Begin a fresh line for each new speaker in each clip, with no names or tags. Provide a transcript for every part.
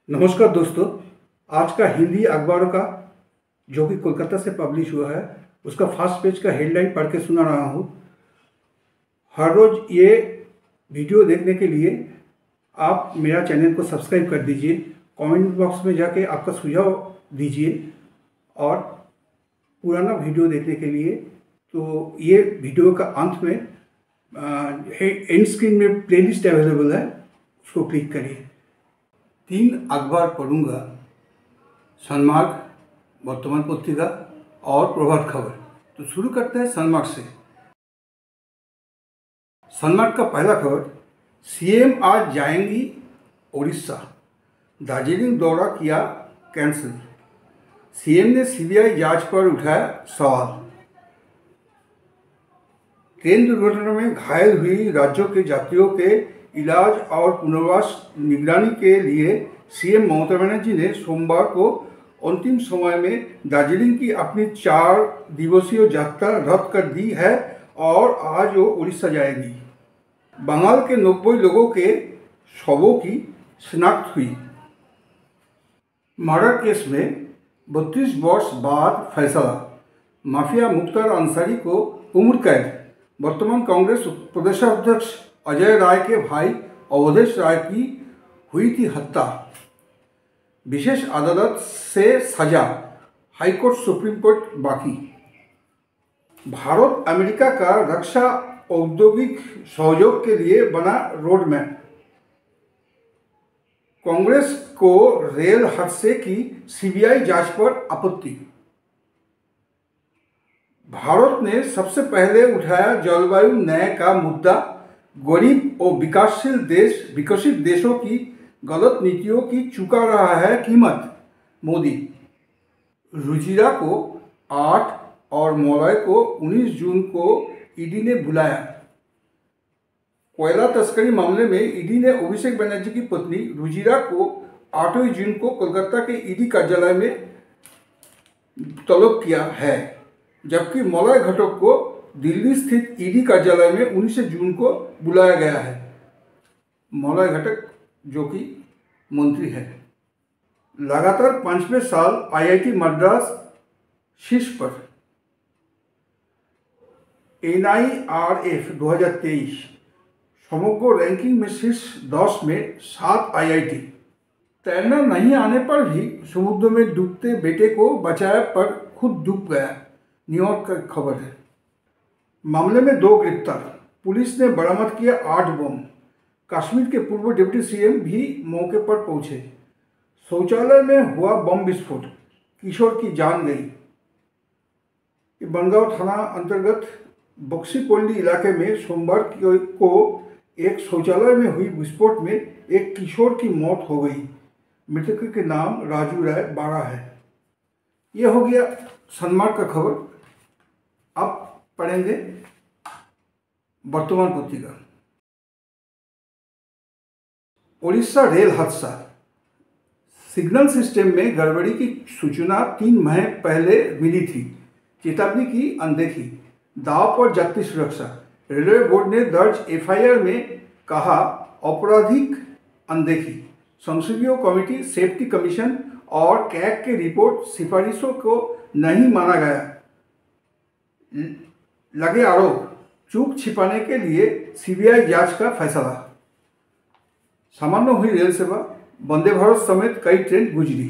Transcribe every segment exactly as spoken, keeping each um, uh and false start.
नमस्कार दोस्तों, आज का हिंदी अखबारों का जो कि कोलकाता से पब्लिश हुआ है उसका फर्स्ट पेज का हेडलाइन पढ़ के सुना रहा हूँ। हर रोज़ ये वीडियो देखने के लिए आप मेरा चैनल को सब्सक्राइब कर दीजिए, कमेंट बॉक्स में जाके आपका सुझाव दीजिए और पुराना वीडियो देखने के लिए तो ये वीडियो का अंत में एंड स्क्रीन में प्लेलिस्ट अवेलेबल है, उसको क्लिक करिए। तीन अखबार पढ़ूंगा, सनमार्ग, वर्तमान पत्रिका और प्रभात खबर। तो शुरू करते हैं सनमार्ग से। सनमार्ग का पहला खबर, सीएम आज जाएंगी उड़ीसा, दार्जिलिंग दौरा किया कैंसिल। सीएम ने सीबीआई जांच पर उठाया सवाल। ट्रेन दुर्घटना में घायल हुई राज्यों के यात्रियों के इलाज और पुनर्वास निगरानी के लिए सीएम ममता बनर्जी ने सोमवार को अंतिम समय में दार्जिलिंग की अपनी चार दिवसीय यात्रा रद्द कर दी है और आज वो उड़ीसा जाएगी। बंगाल के नब्बे लोगों के शवों की शिनाख्त हुई। मर्डर केस में बत्तीस वर्ष बाद फैसला, माफिया मुख्तार अंसारी को उम्र कैद। वर्तमान कांग्रेस प्रदेशाध्यक्ष अजय राय के भाई अवधेश राय की हुई थी हत्या, विशेष अदालत से सजा, हाईकोर्ट सुप्रीम कोर्ट बाकी। भारत अमेरिका का रक्षा औद्योगिक सहयोग के लिए बना रोड मैप। कांग्रेस को रेल हादसे की सीबीआई जांच पर आपत्ति। भारत ने सबसे पहले उठाया जलवायु न्याय का मुद्दा। गरीब और विकासशील देश विकसित देशों की गलत नीतियों की चुका रहा है कीमत, मोदी। रुजिरा को आठ और मौलय को उन्नीस जून को ईडी ने बुलाया। कोयला तस्करी मामले में ईडी ने अभिषेक बनर्जी की पत्नी रुजिरा को आठवीं जून को कोलकाता के ईडी कार्यालय में तलब किया है, जबकि मौलय घटक को दिल्ली स्थित ईडी कार्यालय में उन्नीस जून को बुलाया गया है। मौलय घटक जो कि मंत्री है। लगातार पांचवें साल आईआईटी मद्रास शीर्ष पर। एनआईआरएफ दो हज़ार तेईस समग्र रैंकिंग में शीर्ष दस में सात आईआईटी। तैरना नहीं आने पर भी समुद्र में डूबते बेटे को बचाया पर खुद डूब गया, न्यूयॉर्क का खबर है। मामले में दो गिरफ्तार, पुलिस ने बरामद किया आठ बम। कश्मीर के पूर्व डिप्टी सीएम भी मौके पर पहुंचे। शौचालय में हुआ बम विस्फोट, किशोर की जान गई। बनगांव थाना अंतर्गत बक्सीपल्ली इलाके में सोमवार को एक शौचालय में हुई विस्फोट में एक किशोर की मौत हो गई। मृतक के नाम राजू राय बारह है। यह हो गया सनमार्ग का खबर। अब पढ़ेंगे वर्तमान पत्रिका। उड़ीसा रेल हादसा, सिग्नल सिस्टम में गड़बड़ी की सूचना तीन माह पहले मिली थी, चेतावनी की अनदेखी, दाव पर यात्री सुरक्षा। रेलवे बोर्ड ने दर्ज एफआईआर में कहा आपराधिक अनदेखी। संसदीय कमेटी, सेफ्टी कमीशन और कैग के रिपोर्ट सिफारिशों को नहीं माना गया। लगे आरोप, चूक छिपाने के लिए सीबीआई जांच का फैसला। सामान्य हुई रेल सेवा, वंदे भारत समेत कई ट्रेन गुजरी।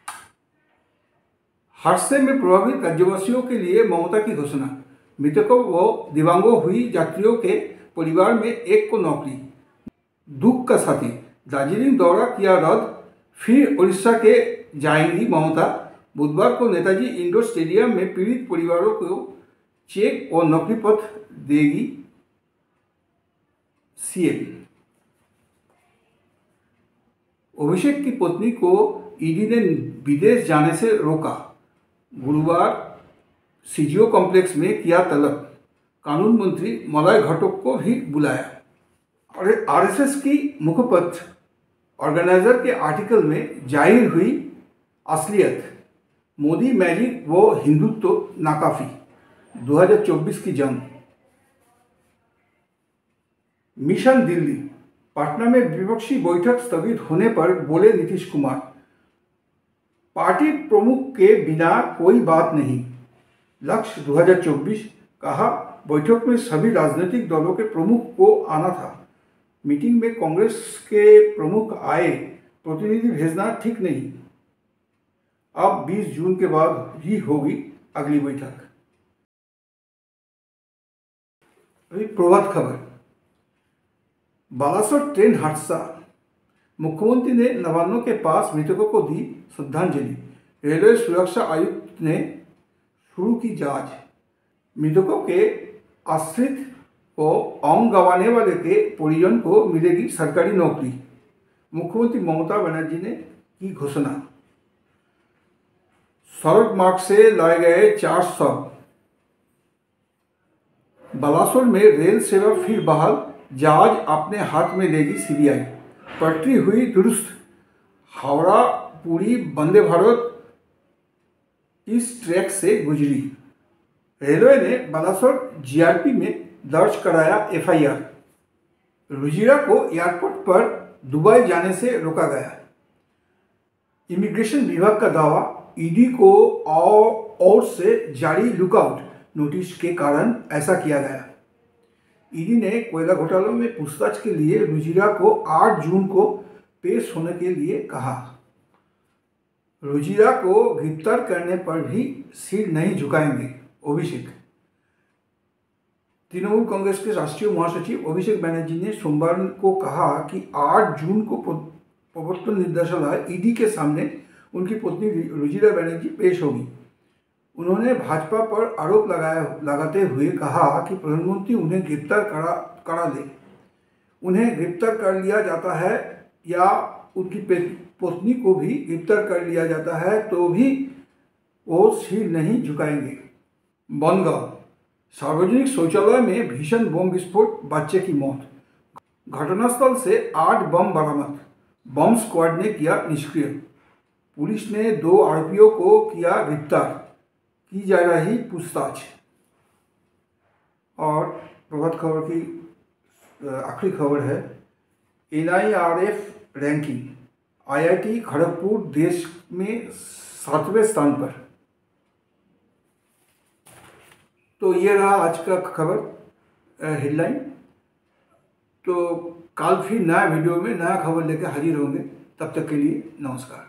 हादसे में प्रभावित राज्यवासियों के लिए ममता की घोषणा। मृतकों व दिव्यांगों हुई यात्रियों के परिवार में एक को नौकरी। दुख का साथी, दार्जिलिंग दौरा किया रद्द, फिर उड़ीसा के जाएंगी ममता। बुधवार को नेताजी इंडोर स्टेडियम में पीड़ित परिवारों को चेक और नौकरी पत्र देगी सीएम। अभिषेक की पत्नी को ईडी ने विदेश जाने से रोका। गुरुवार सीजीओ कॉम्प्लेक्स में किया तलब। कानून मंत्री मलय घटक को भी बुलाया। और आरएसएस की मुखपत्र ऑर्गेनाइजर के आर्टिकल में जाहिर हुई असलियत। मोदी मैजिक व हिंदुत्व नाकाफी, दो हज़ार चौबीस की जंग। मिशन दिल्ली, पटना में विपक्षी बैठक स्थगित होने पर बोले नीतीश कुमार, पार्टी प्रमुख के बिना कोई बात नहीं। लक्ष्य दो हज़ार चौबीस, कहा बैठक में सभी राजनीतिक दलों के प्रमुख को आना था। मीटिंग में कांग्रेस के प्रमुख आए, प्रतिनिधि भेजना ठीक नहीं। अब बीस जून के बाद ही होगी अगली बैठक। अभी प्रभात खबर, बालासोर ट्रेन हादसा, मुख्यमंत्री ने नवान्नों के पास मृतकों को दी श्रद्धांजलि। रेलवे सुरक्षा आयुक्त ने शुरू की जांच। मृतकों के आश्रित को अंग गंवाने वाले के परिजन को मिलेगी सरकारी नौकरी। मुख्यमंत्री ममता बनर्जी ने की घोषणा। सड़क मार्ग से लाए गए चार शव। बालासोर में रेल सेवा फिर बहाल, जहाज अपने हाथ में लेगी सीबीआई। पटरी हुई दुरुस्त, हावड़ा पुरी वंदे भारत इस ट्रैक से गुजरी। रेलवे ने बालासोर जीआरपी में दर्ज कराया एफआईआर। रुजिरा को एयरपोर्ट पर दुबई जाने से रोका गया। इमिग्रेशन विभाग का दावा, ईडी को और से जारी लुकआउट नोटिस के कारण ऐसा किया गया। ईडी ने कोयला घोटालों में पूछताछ के लिए रुजिरा को आठ जून को पेश होने के लिए कहा। रुजिरा को गिरफ्तार करने पर भी सिर नहीं झुकाएंगे अभिषेक। तृणमूल कांग्रेस के राष्ट्रीय महासचिव अभिषेक बनर्जी ने सोमवार को कहा कि आठ जून को प्रवर्तन निदेशालय ईडी के सामने उनकी पत्नी रुजिरा बनर्जी पेश होगी। उन्होंने भाजपा पर आरोप लगाया लगाते हुए कहा कि प्रधानमंत्री उन्हें गिरफ्तार करा करा दे। उन्हें गिरफ्तार कर लिया जाता है या उनकी पत्नी को भी गिरफ्तार कर लिया जाता है तो भी वो सिर नहीं झुकाएंगे। बनगांव, सार्वजनिक शौचालय में भीषण बम विस्फोट, बच्चे की मौत। घटनास्थल से आठ बम बरामद, बम स्क्वाड ने किया निष्क्रिय। पुलिस ने दो आरोपियों को किया गिरफ्तार, की जा रही पूछताछ। और प्रभात खबर की आखिरी खबर है, एनआईआरएफ रैंकिंग, आईआईटी खड़गपुर देश में सातवें स्थान पर। तो ये रहा आज का खबर हेडलाइन। तो कल फिर नया वीडियो में नया खबर लेकर हाजिर होंगे। तब तक के लिए नमस्कार।